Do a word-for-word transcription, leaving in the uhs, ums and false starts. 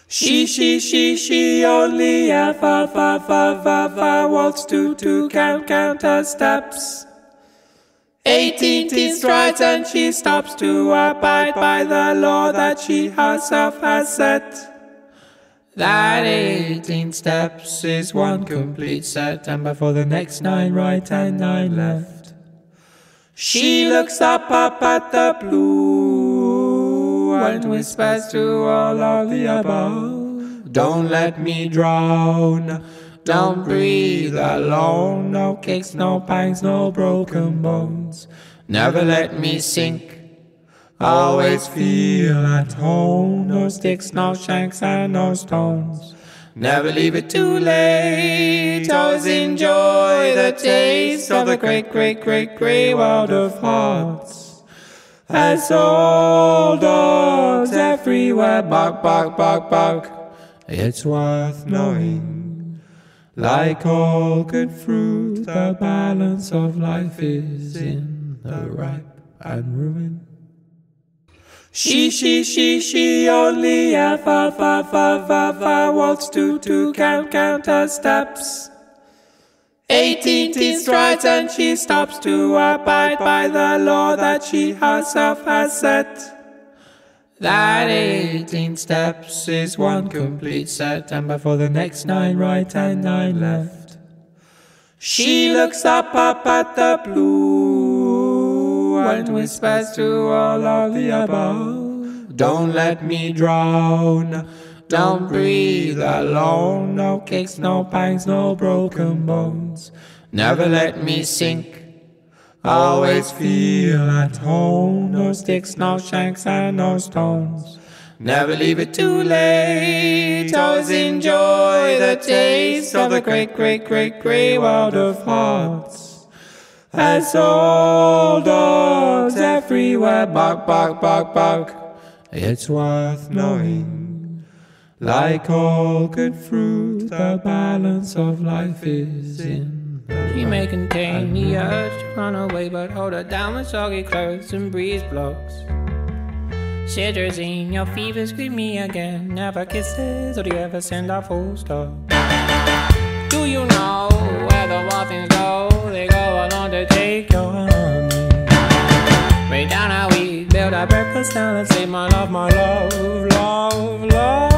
She, she, she, she only ever, ever, ever, ever wants to, to count, count her steps. Eighteen strides and she stops to abide by the law that she herself has set. That eighteen steps is one complete set, and before the next nine right and nine left. She looks up, up at the blue and whispers to all of the above. Don't let me drown, don't breathe alone. No kicks, no pangs, no broken bones. Never let me sink, always feel at home. No sticks, no shanks and no stones. Never leave it too late. Always enjoy the taste of the great, great, great, great world of hearts. As old dogs everywhere bark, bark, bark, bark. It's worth knowing. Like all good fruit, the balance of life is in the ripe and ruin. She, she, she, she only ever, ever, ever, ever wants to, to count, count her steps. Eighteen strides and she stops to abide by the law that she herself has set. That eighteen steps is one complete set, and before the next nine right and nine left. She looks up, up at the blue and whispers to all of the above. Don't let me drown, don't breathe alone. No kicks, no pangs, no broken bones. Never let me sink, always feel at home. No sticks, no shanks and no stones. Never leave it too late. Always enjoy the taste of the great, great, great, great world of hearts. As old dogs everywhere bark, bark, bark, bark. It's worth knowing. Like all good fruit, the balance of life is in the She may contain the urge to run away, but hold her down with soggy clothes and breeze blocks. Citrazine, your fever scream me again. Never kisses, or do you ever send a full stop? Do you know where the muffins go? They go along to take your honey. Way down how we build our breakfast down and say my love, my love, love, love.